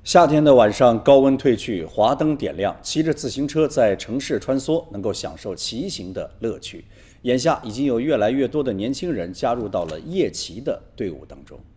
夏天的晚上，高温褪去，华灯点亮，骑着自行车在城市穿梭，能够享受骑行的乐趣。眼下已经有越来越多的年轻人加入到了夜骑的队伍当中。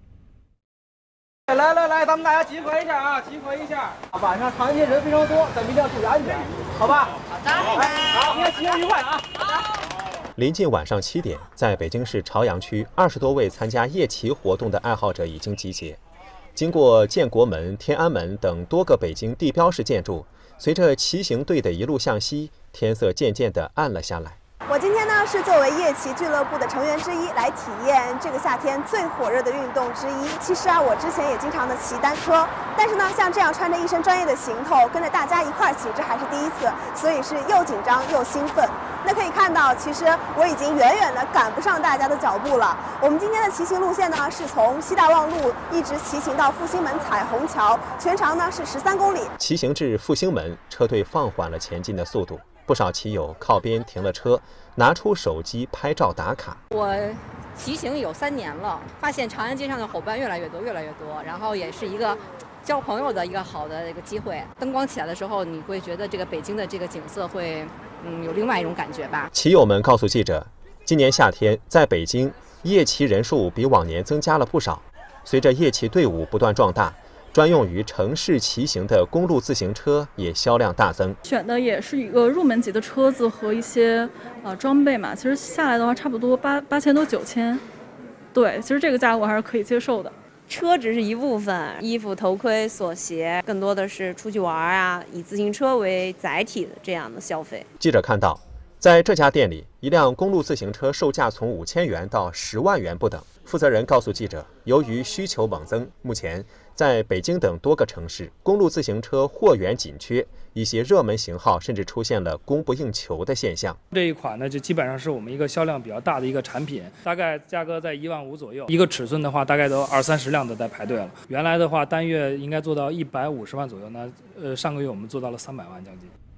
来，咱们大家集合一下啊，集合一下。晚上长街人非常多，咱们一定要注意安全，好吧？好的。好，今天骑行愉快啊！ 临近晚上7点，在北京市朝阳区20多位参加夜骑活动的爱好者已经集结。经过建国门、天安门等多个北京地标式建筑，随着骑行队的一路向西，天色渐渐地暗了下来。 我今天呢是作为夜骑俱乐部的成员之一，来体验这个夏天最火热的运动之一。其实啊，我之前也经常的骑单车，但是呢，像这样穿着一身专业的行头，跟着大家一块儿骑，这还是第一次，所以是又紧张又兴奋。那可以看到，其实我已经远远的赶不上大家的脚步了。我们今天的骑行路线呢，是从西大望路一直骑行到复兴门彩虹桥，全长呢是13公里。 骑行至复兴门，车队放缓了前进的速度，不少骑友靠边停了车，拿出手机拍照打卡。 我骑行有3年了，发现长安街上的伙伴越来越多，然后也是一个交朋友的一个好的一个机会。灯光起来的时候，你会觉得这个北京的这个景色会有另外一种感觉吧。 骑友们告诉记者，今年夏天在北京夜骑人数比往年增加了不少。随着夜骑队伍不断壮大，专用于城市骑行的公路自行车也销量大增。 选的也是一个入门级的车子和一些装备嘛，其实下来的话差不多8000多9000，对，其实这个价格还是可以接受的。 车只是一部分，衣服、头盔、锁鞋，更多的是出去玩啊，以自行车为载体的这样的消费。 记者看到，在这家店里，一辆公路自行车售价从5000元到10万元不等。负责人告诉记者，由于需求猛增，目前在北京等多个城市，公路自行车货源紧缺，一些热门型号甚至出现了供不应求的现象。 这一款呢，就基本上是我们一个销量比较大的一个产品，大概价格在15000左右，一个尺寸的话，大概都20-30辆都在排队了。原来的话，单月应该做到150万左右，那上个月我们做到了300万将近。